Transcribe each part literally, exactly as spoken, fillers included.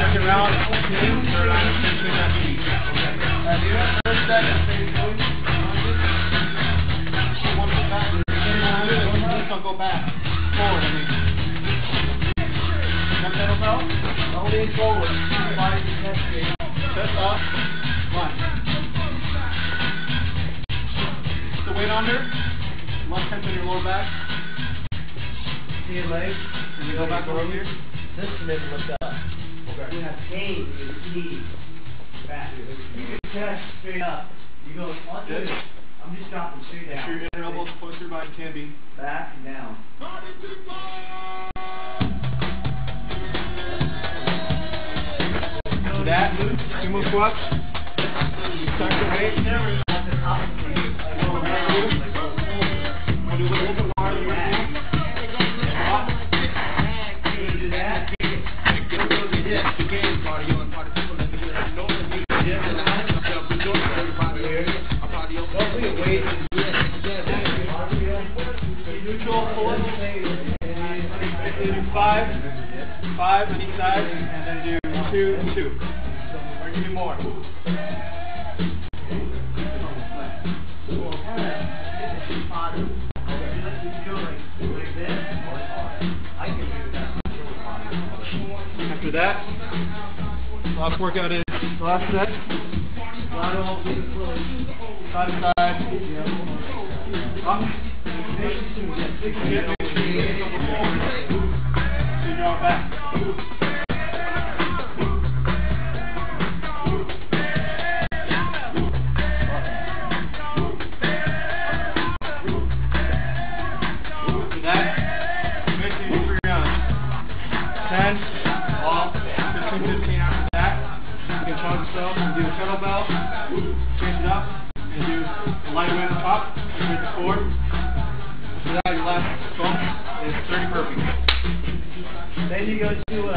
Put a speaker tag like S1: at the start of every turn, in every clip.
S1: second round, team, third round, fifteen reps each. Uh, do that first set and stay going. One foot back. Don't go back. Forward, I mean. Jump kettlebell. Only forward. Body to chest straight. Chest up. One. Put the weight under. Left hand on your lower back. See your legs. And you go back over here.
S2: This maybe lift up. Okay. You have pain in your knees. Back. You can chest straight up. You go on to it. I'm just dropping straight down.
S1: Make sure your inner elbows close to your body can be.
S2: Back and down.
S1: So that, sumo squats. Start the weight. I'm going to do a little bit more than you want to do. Squat.
S2: Do that. Don't be a weight.
S1: Neutral, pull it. Do five, five on each side, and then do two and two. Or you can do more. After that, last workout is the last set. Side to side. Up. You draw it back. After that, basically do three rounds. ten, off, fifteen, fifteen after that. You can challenge yourself and do a kettlebell, change it up, and do a lightweight on top, lightweight to four. After that, your last bump is thirty burpees.
S2: Then you go to uh,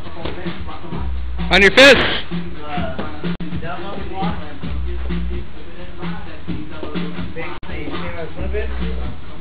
S1: on your fists.
S2: uh, down low squat. Basically, you can't flip it.